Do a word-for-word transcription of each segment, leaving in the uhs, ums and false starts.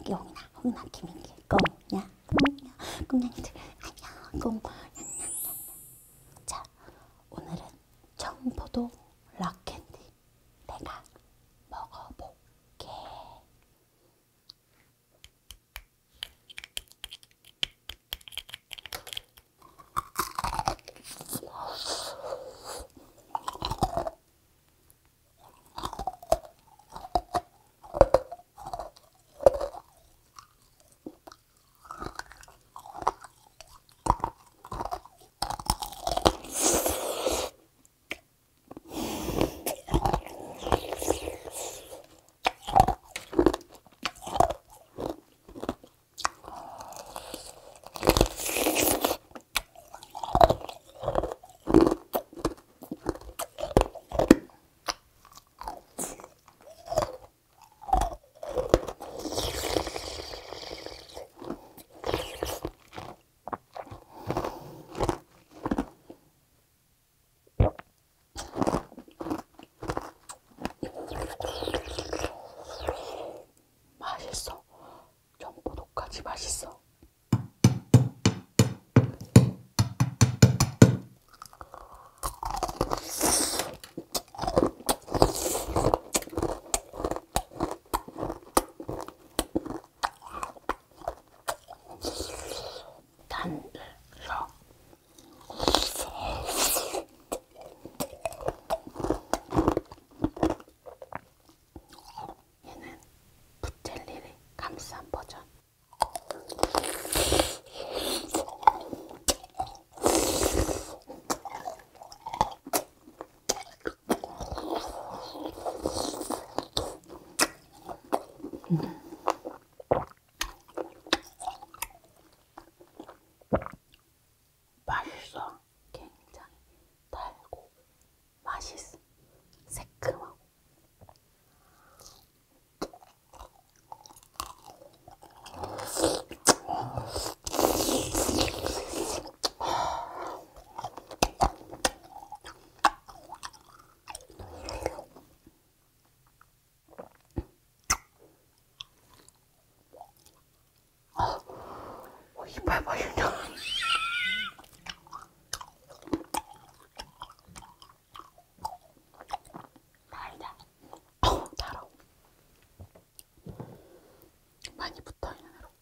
띠용이나 홍이나 김인기 꽁냥 꽁냥 꽁냥이들 안녕 꽁냥냥냥. 자, 오늘은 청포도 락캔디 내가 먹어볼게. 맛있어. 청포도까지 맛있어. 단서 얘는 붓젤리를 감싼 버전. 음. 맛있어. 굉장히 달고 맛있어. 새콤하고. 어, 이빨 맛있냐? 달다. 어, 달아. 많이 붙어있는 애로.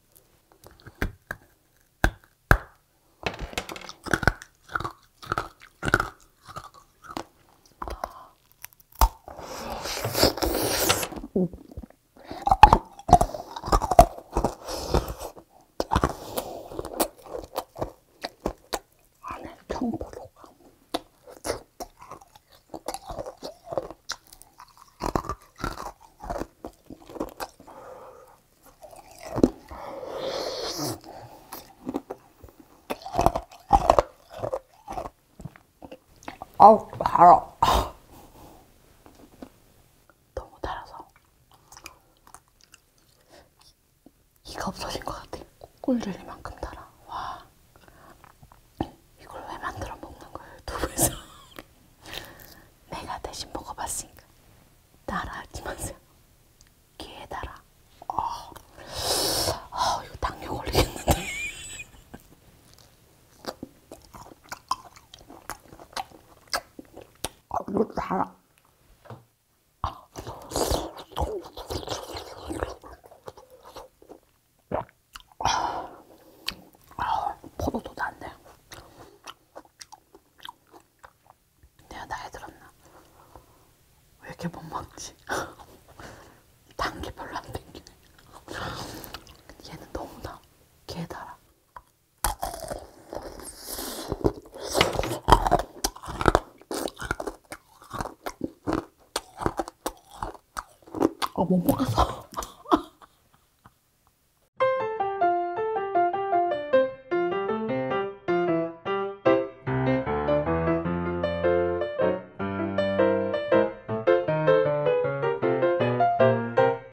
음. 안에 청포도가 아우 달아. 너무 달아서 이가 없어진 것 같아. 꿀젤리만큼 달아. 와, 이걸 왜 만들어 먹는 거예요, 유튜브에서? 내가 대신 먹어봤으니까 따라하지 마세요. 귀에 달아. 어, 어, 이거 당뇨 걸리겠는데. 아, 이거 달아. 포도도 단데 내가 나이 들었나? 왜 이렇게 못 먹지? 단 게 별로 안 땡기네. 얘는 너무 나. 개 달아. 어, 못 먹었어.